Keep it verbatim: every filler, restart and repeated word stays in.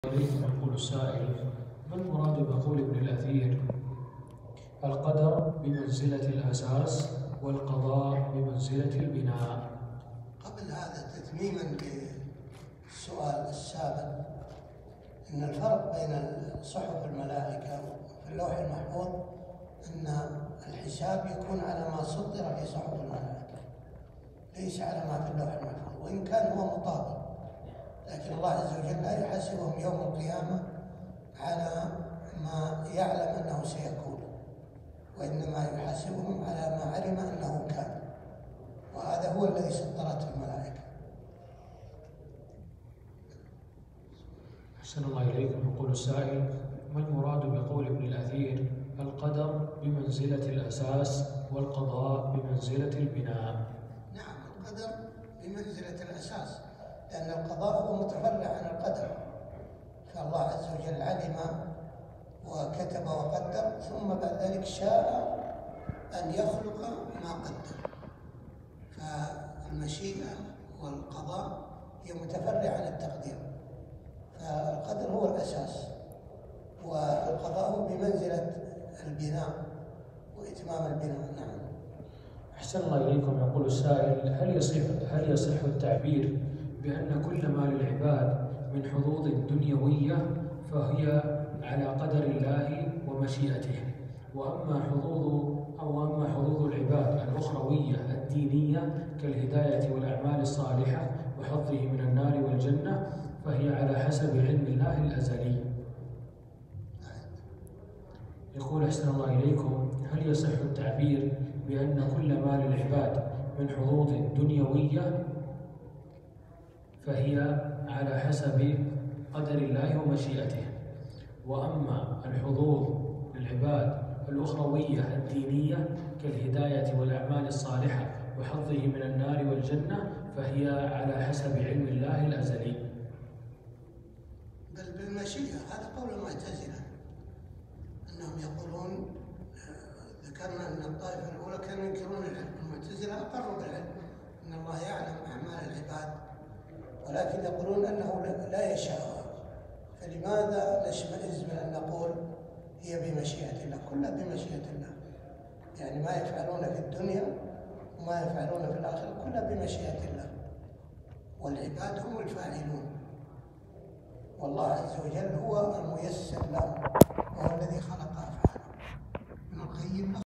يقول السائل: ما المراد بقول ابن الأثير القدر بمنزلة الأساس والقضاء بمنزلة البناء؟ قبل هذا تتميما للسؤال السابق، إن الفرق بين صحف الملائكة في اللوح المحفوظ أن الحساب يكون على ما سطر في صحف الملائكة، ليس على ما في اللوح المحفوظ، وإن كان هو مطابق، لكن الله عز وجل لا يحاسبهم يوم القيامة على ما يعلم أنه سيكون، وإنما يحاسبهم على ما علم أنه كان، وهذا هو الذي سطرته الملائكة. أحسن الله إليكم. يقول السائل: ما المراد بقول ابن الأثير القدر بمنزلة الأساس والقضاء بمنزلة البناء؟ نعم، القدر بمنزلة الأساس، لأن القضاء هو متفرع عن القدر، فالله عز وجل علم وكتب وقدر، ثم بعد ذلك شاء أن يخلق ما قدر، فالمشيئة والقضاء هي متفرعة عن التقدير، فالقدر هو الأساس، والقضاء هو بمنزلة البناء وإتمام البناء. نعم. أحسن الله إليكم. يقول السائل: هل يصح هل يصح التعبير بأن كل ما للعباد من حظوظ دنيوية فهي على قدر الله ومشيئته، وأما حظوظ أو أما حظوظ العباد الأخروية الدينية كالهداية والأعمال الصالحة وحظه من النار والجنة فهي على حسب علم الله الأزلي؟ يقول: أحسن الله إليكم، هل يصح التعبير بأن كل ما للعباد من حظوظ دنيوية فهي على حسب قدر الله ومشيئته، وأما الحظوظ للعباد الأخروية الدينية كالهداية والأعمال الصالحة وحظه من النار والجنة فهي على حسب علم الله الأزلي؟ بل بالمشيئة، هذا قول المعتزلة، أنهم يقولون، ذكرنا أن الطائفة الأولى كانوا ينكرون العلم، المعتزلة أقروا بالعلم أن الله يعلم أعمال العباد، ولكن يقولون أنه لا يشاء، فلماذا نشمئز من أن نقول هي بمشيئة الله؟ كلها بمشيئة الله، يعني ما يفعلون في الدنيا وما يفعلون في الآخرة كلها بمشيئة الله، والعباد هم الفاعلون، والله عز وجل هو الميسر لهم، وهو الذي خلق أفعالهم. ابن القيم